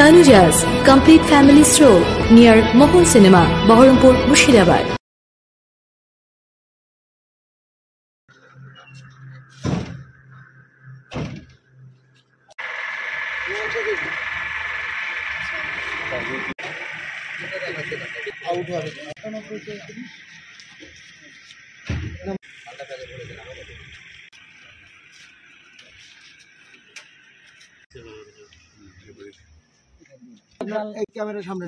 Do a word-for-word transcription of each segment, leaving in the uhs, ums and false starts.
Tanuja's complete family stroll near Mohun Cinema, Baharampur, Murshidabad. ক্যামেরার সামনে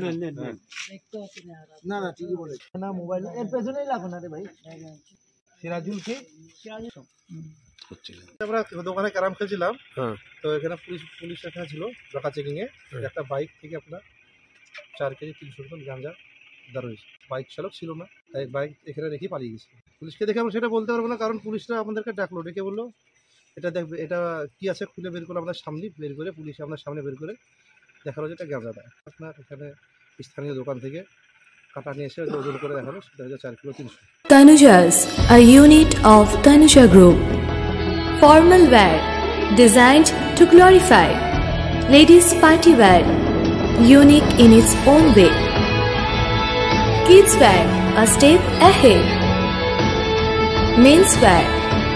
না না ঠিকই বলে না মোবাইল এর পেছনেই লাগো না রে ভাই সিরাজুল কে সিরাজুল আমরা দোকানে ক্যারাম খেলছিলাম তো এখানে পুলিশ পুলিশ এখানে ছিল ঢাকা চেকিং এ একটা বাইক থেকে আপনার চার কেজি তিনশো টন গাঁজা উদ্ধার হয়েছে। বাইক চালক ছিল না, তাই বাইক এখানে রেখে পালিয়ে গেছে। পুলিশকে দেখে আমরা সেটা বলতে পারবো না, কারণ পুলিশরা আমাদেরকে ডাকলো, ডেকে বললো এটা দেখবে এটা কি আছে, খুলে বের করে আপনার সামনে বের করে পুলিশ আপনার সামনে বের করে দেখালো যে এটা গাঁজা দেয়। আপনার এখানে স্থানীয় দোকান থেকে কাটা নিয়ে এসে ওজন করে দেখালো, সেটা হচ্ছে চার কিলো তিনশো। Tanuja's, a unit of Tanuja Group. Formal wear designed to glorify. Ladies party wear, unique in its own way. Kids wear, a step ahead. Men's wear,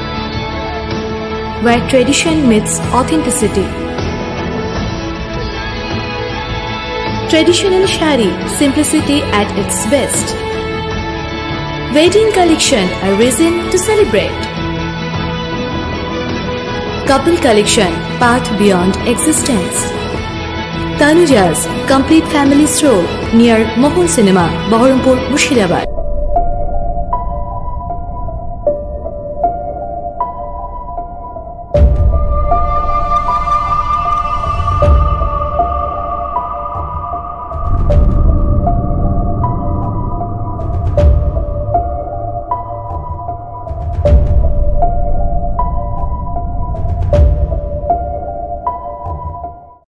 where tradition meets authenticity. Traditional shari, simplicity at its best. Wedding collection, a reason to celebrate. Couple collection, path beyond existence. Tanuja's complete family stroll near Mohun Cinema, Baharampur, Murshidabad.